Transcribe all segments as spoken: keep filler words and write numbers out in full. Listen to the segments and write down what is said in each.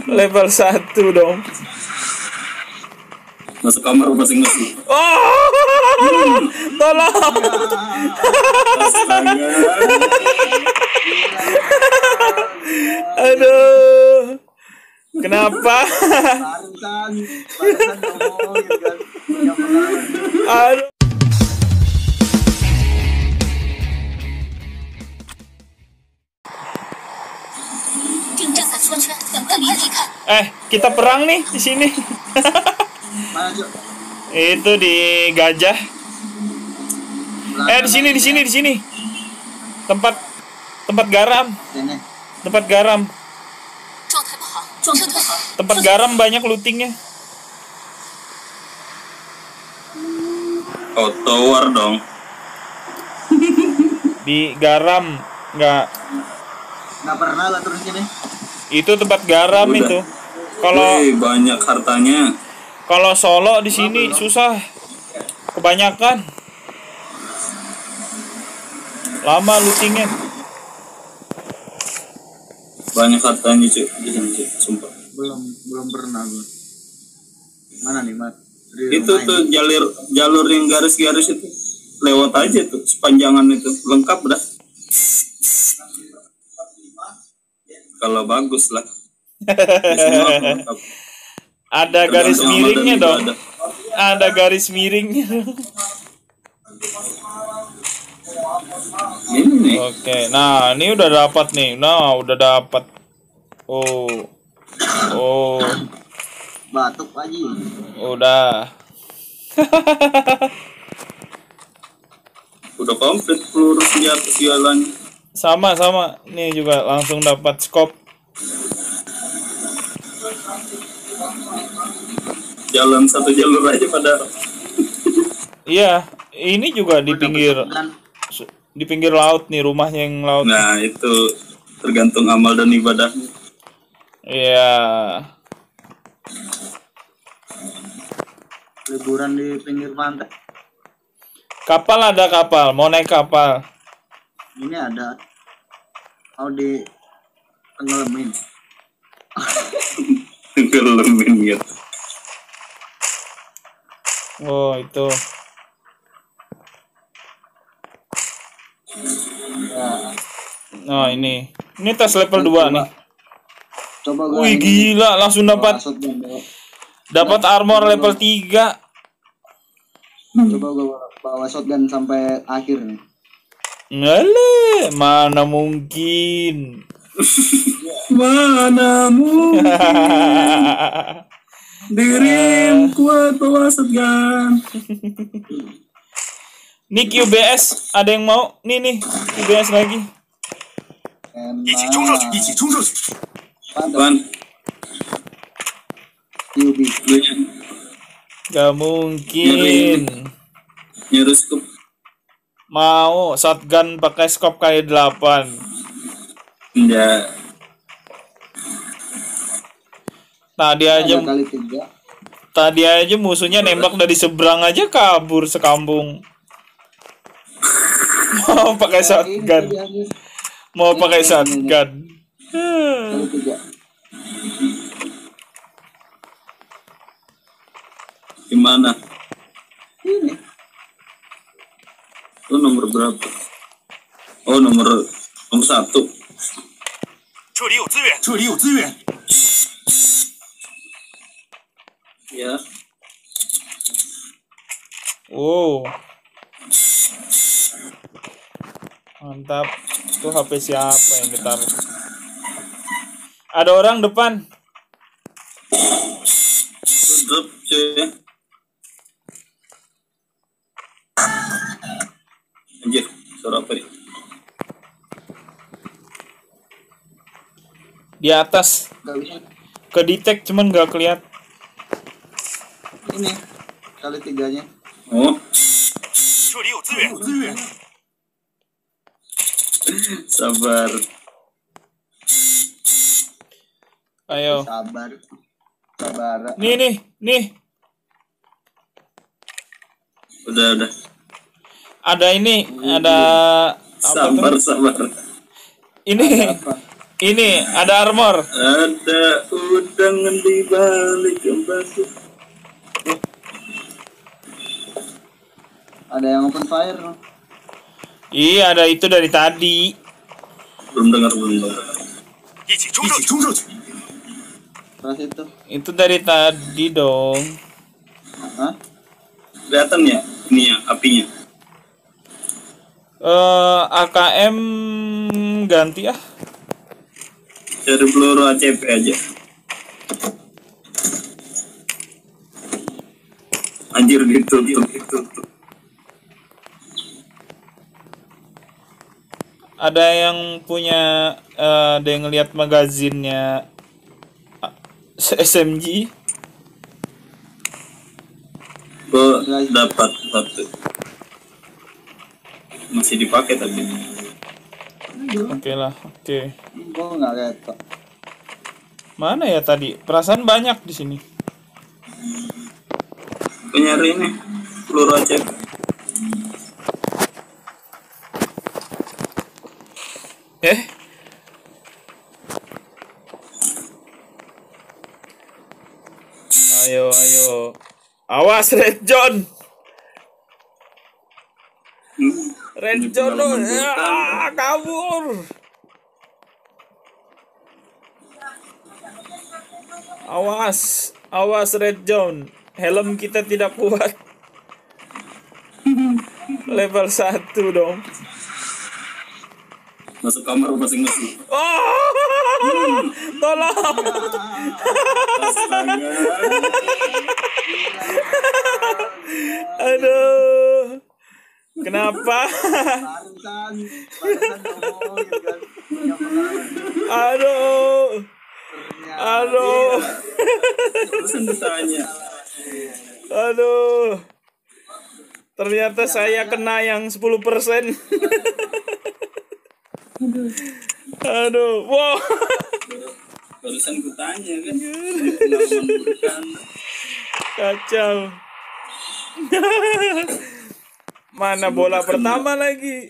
Level satu dong. Masuk kamar masing-masing. Oh, tolong. Astaga. Aduh. Kenapa? Barusan, barusan ngomong gitu kan. Yang pengalaman. Aduh. Eh, kita perang nih di sini. Mana, Cuk? Itu di Gajah. Eh, di sini, di sini, di sini. Tempat tempat garam. Sini. Tempat garam. Tempat garam banyak lootingnya. Oh, tower dong. Di garam nggak. Nggak pernah lah terus sini. Itu tempat garam Udah. itu. Kalau Wih, banyak hartanya. kalau Solo di sini susah. Kebanyakan. Lama lootingnya. Banyak hartanya, cuy. Di sini, cuy. Sumpah. Belum belum pernah gua. Mana nih, Mas? Di Itu rumah tuh ini. jalur jalur yang garis-garis itu. Lewat aja tuh sepanjangan itu. Lengkap dah. Kalau bagus lah. Biasanya lengkap. Ada garis Tergantung amal miringnya dan dong. ibadah. Ada garis miringnya. Ini nih. Oke, nah ini udah dapat nih. Nah, udah dapat. Oh. Oh, Batuk aja. udah. Udah komplit peluru senjata sialan. Sama sama. Nih juga langsung dapat scope. Jalan satu jalur aja pada. Iya, ini juga di Gua dapet pinggir shotgun. di pinggir laut nih, rumahnya yang laut. Nah, itu tergantung amal dan ibadahnya. Iya. Liburan di pinggir pantai. Kapal ada kapal, mau naik kapal. Ini ada. Mau di tenggelamin. Gelemin gitu. Oh, itu. Nah, ini. Ini tes level dua nih. Coba gua Wih, ini gila, langsung dapat bawa shotgun dulu. dapat armor level tiga. Coba gua bawa shotgun sampai akhir nih. Ngale, mana mungkin. Mana mungkin dirim kuat bawa shotgun. Nih Q B S, ada yang mau? Nih nih, Q B S lagi. Enak. Pada Ban, Q B. Gak mungkin. nyerus ke Mau shotgun pakai scope kayak delapan. enggak. Tadi aja Tiga kali tiga. tadi aja musuhnya nembak dari seberang aja kabur sekampung. Mau pakai shotgun. Mau pakai shotgun. Kali tiga. Gimana? Ini. Lu nomor berapa? Oh, nomor nomor satu. 这里有资源，这里有资源。 Ya. Oh. Mantap. Itu H P siapa yang ditaruh? Ada orang depan. Tutup, cuy. Anjir, suara apa ya? Di atas. Gak bisa. Ke detect cuman nggak kelihatan. Ini kali tiganya. Oh, 这里有资源，资源。 sabar. Ayo. Sabar. Sabar. Nih nih, nih. Udah, udah. Ada ini, ada apa Sabar, tuh? sabar. Ini. Apa? Ini ada armor. Ada ud Jangan dibalik batu. Ada yang open fire. Iya, ada itu dari tadi. Belum dengar belum dengar. 一起冲上去！冲上去！ Terus itu. Itu dari tadi dong. Hah? Kelihatan ya ini ya apinya. Eh A K M ganti ah. Cari peluru A C P aja. Anjir gitu gitu. Ada yang punya eh, ada yang ngeliat magazinnya ah, S M G. Gue dapat satu. Masih dipakai tapi. Oke lah, oke. Gue nggak ketok. Mana ya tadi? Perasaan banyak di sini. Gue nyari ini peluru A C P. Eh? Ayo, ayo. Awas Red John. Red John lo, ah, kabur. Awas, awas Red John. Helm kita tidak kuat. Level satu dong. Masuk kamar masing-masing. Oh, tolong. Astaga. Aduh. Kenapa? Barusan, barusan ngomongin kan. Yang pernah. Aduh. Aduh. Terusan bertanya. Aduh. Ternyata saya kena yang sepuluh persen. Aduh. Wow. Barusan gue tanya kan. Pengalaman buruk kan. Kacau. Mana bola pertama lagi?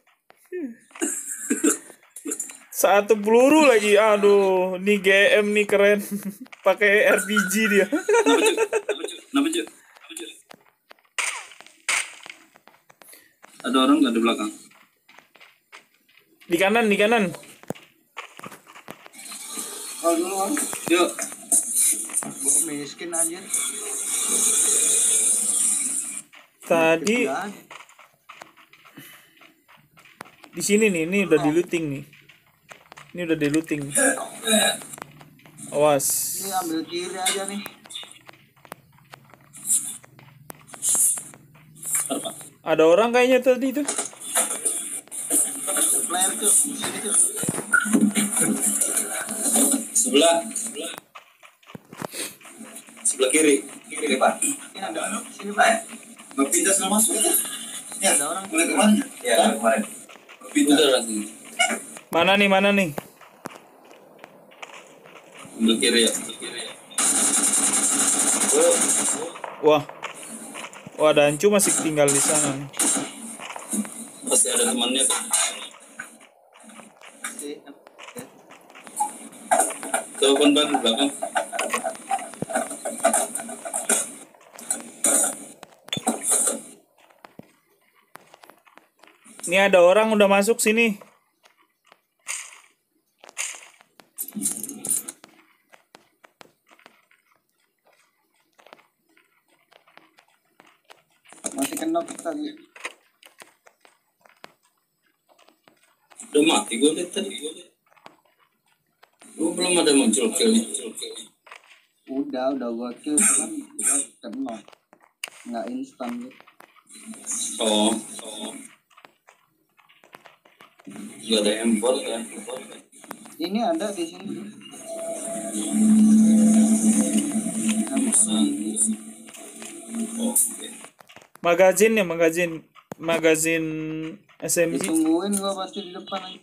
Satu peluru lagi. Aduh, nih G M nih keren. Pakai R P G dia. Kenapa Cuk? Kenapa Cuk? Ada orang nggak di belakang? Di kanan, di kanan. Oh dulu kan. Yuk. Gue miskin anjir. Tadi di sini nih, ini udah di looting nih. Ini udah di looting. Awas. Ini ambil kiri aja nih. Ada orang kayaknya tadi itu. Player tuh, sini tuh. Sebelah. Sebelah. Sebelah kiri. Kiri Pak. Ini ada sini Pak. Nggak pindah sudah masuk. Ya ada orang. Mulai kemana? Ya kemarin. Pindah lagi. Mana nih, mana nih? Sebelah kiri ya. Sebelah kiri ya. Oh. Wah. Wah, Dancu masih tinggal di sana nih. Pasti ada temannya tuh. Tuh kan bang di belakang. Ini ada orang udah masuk sini. Masih kena tadi. Udah mati gue lihat tadi. Gue belum ada muncul kill. Udah, udah gua kill kan udah kena. Nggak instan gitu. Oh. Oh. Gak ada import ya. Ini ada di sini. Oke. Magazin ya, magazin. Magazin S M G. Ditungguin gua pasti di depan aja.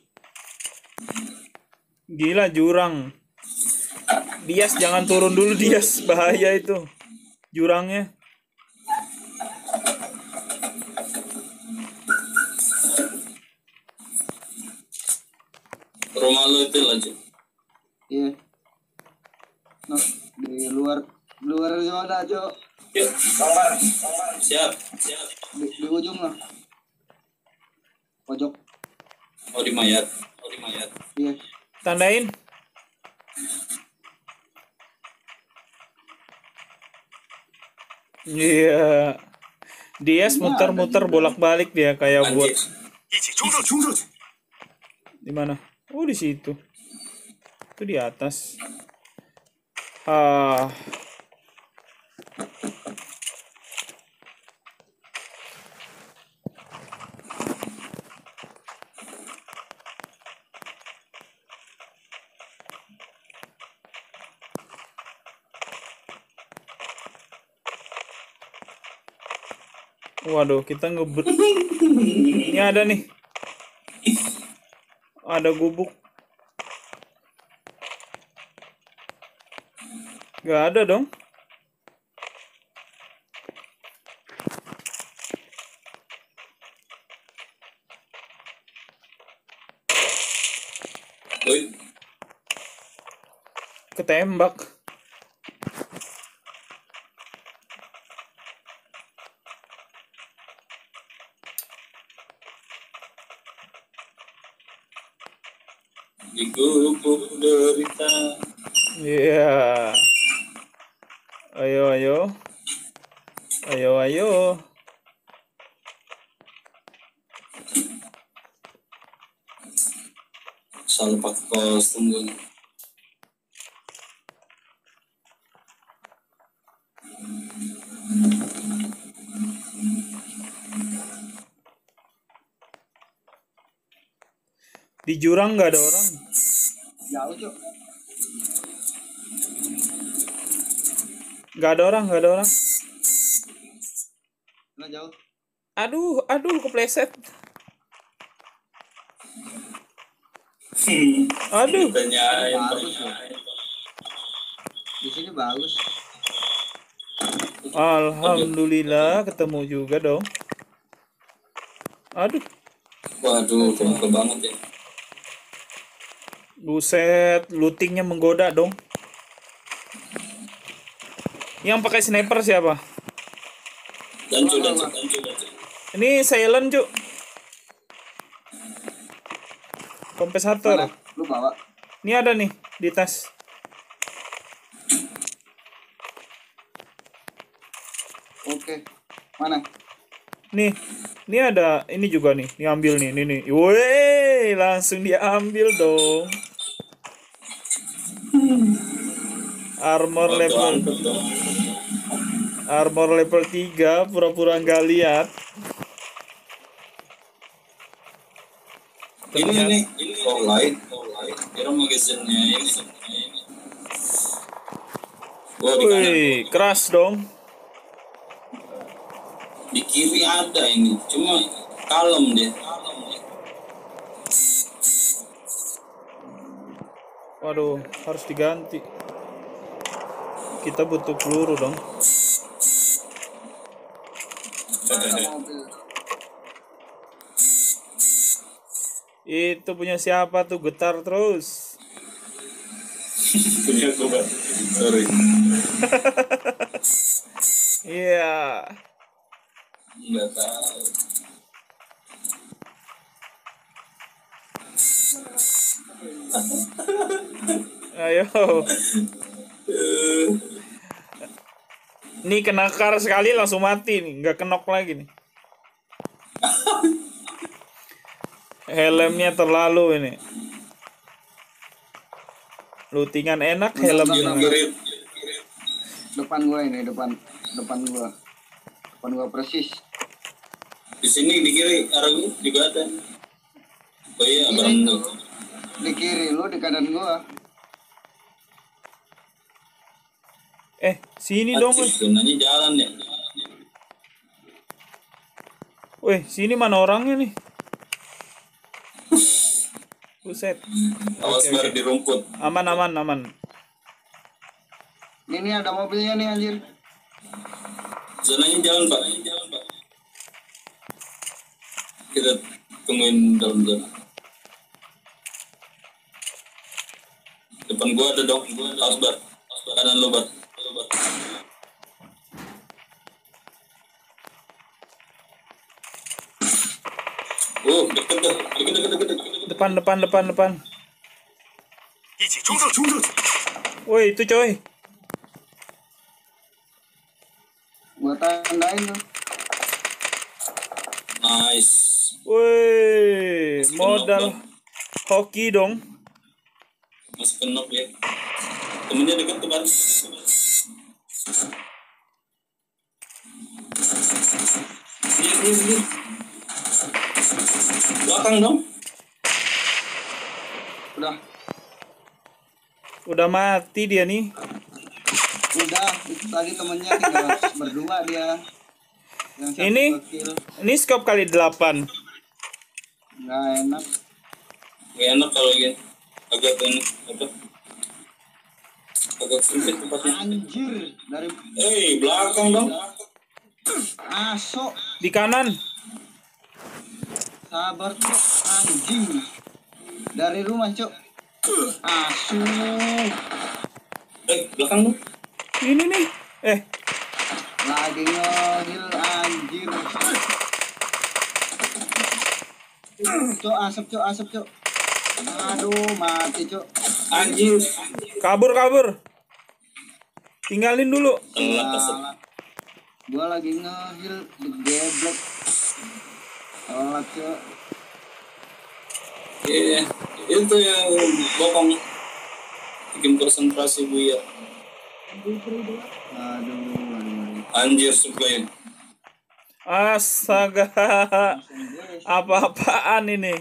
Gila, jurang. Dias jangan turun dulu, Dias. Bahaya itu. Jurangnya. Rumah lo itu aja. Iya. No, di luar luar zona Jo. Yuk, kamar. Siap, siap. Di, di ujung lah. Pojok. Oh di mayat, oh di mayat. Iya. Tandain. Iya. Dia muter-muter bolak-balik dia kayak buat. 一起冲上去，冲上去！ Di mana? Oh, di situ. Itu di atas. Ah. Waduh, kita ngebut. Ini ada nih. Ada gubuk. Gak ada dong. Woi, Ketembak. di gubuk derita. Iya. Ayo, ayo. Ayo, ayo. Salah pakai kostum gue. Di jurang nggak ada orang. Jauh Jo. Nggak ada orang, nggak ada orang. Nah, jauh. Aduh, aduh, kepleset. Aduh. Tanyain, Bagus loh. tanyain. Di sini bagus. Alhamdulillah ketemu juga dong. Aduh, Waduh, kemana banget ya. buset, lootingnya menggoda dong. Yang pakai sniper siapa? Dancu, dancu, dancu, dancu. Ini silent, Cuk. Kompensator. Mana? Lu bawa. Ini ada nih di tas. Oke. Mana? Nih, ini ada, ini juga nih, diambil nih, ini nih. Woi, langsung diambil dong. Armor level Angkut dong. armor level tiga, pura-pura nggak lihat. Ini ini ini oh light, oh light. Kira magazine-nya ini. ini. Gua di kanan. Wih, keras dong. Di kiri ada ini, cuma kalem dia. Waduh, harus diganti. Kita butuh peluru dong. Ada mobil. Itu punya siapa tuh, getar terus. Punya gua, Pak. Sorry. Iya. Enggak tahu. Ayo. Nih kena kar sekali langsung mati nih, nggak kenok lagi nih. Helmnya terlalu ini. Lootingan enak, helmnya. Kiri, Depan gua ini, depan depan gua. Depan gua persis. di sini di kiri arah gua juga ada. Oh iya, Kiri barang itu. gua. Di kiri lu, di kanan gua. Eh, sini dong. Acih, gunanya jalan ya. Weh, sini mana orangnya nih? Buset. Awas Oke, baru oke. di rumput. Aman, aman, aman. Ini nih ada mobilnya nih anjir. Zonanya jalan, Pak. Jalan, Pak. Kita tungguin dalam zona. Depan gua ada dong, gua ada Asbar. Kanan lo, Bat. Oh, deket dah. Deket, deket, deket, deket. Depan, depan, depan, depan. 一起冲上冲上去！ Woi, itu coy. Gua tandain tuh. Nice. Woi, modal hoki dong. Masih kenop ya. Temennya deket tuh, Bat. Ini, ini, ini. Belakang dong. Udah, Udah mati dia nih. udah. Itu tadi temennya tinggal berdua dia. Yang satu Ini? kecil. Ini scope kali delapan. Nggak enak. Gak enak kalau gini. Agak ini apa? Agak sempit tempatnya. Anjir, dari Eh, belakang dong. Aso. Di kanan. Sabar cok, anjing. Dari rumah cok. Asu. Eh, belakang dong. Ini nih. Eh, Lagi ngehil anjir. Cok, asap cok, asap cok. Aduh, mati cok. Anjir. kabur, kabur. Tinggalin dulu. Telat asap. Gua lagi ngehil di geblek. Telat cok. Iya, itu yang bokong bikin konsentrasi gue ya. Aduh, aduh. Anjir supply. Astaga. Apa-apaan ini?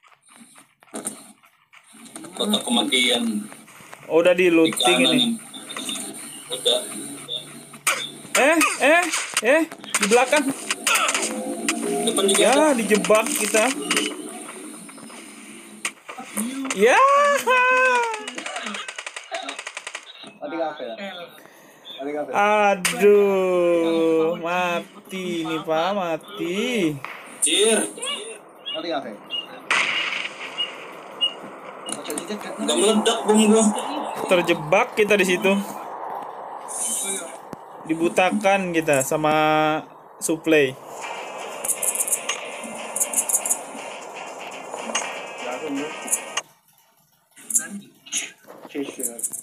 Kotak kematian Oh, udah di di looting kanan. ini. Udah. Eh, eh, eh, di belakang. Depan juga Ya, ada. dijebak kita. Ya. Tadi kafe ya? Tadi kafe. Aduh, mati nih Pak, mati. Anjir. Tadi kafe. Enggak meledak bom gua. Terjebak kita di situ. Dibutakan kita sama supply. Jarum bro. Chase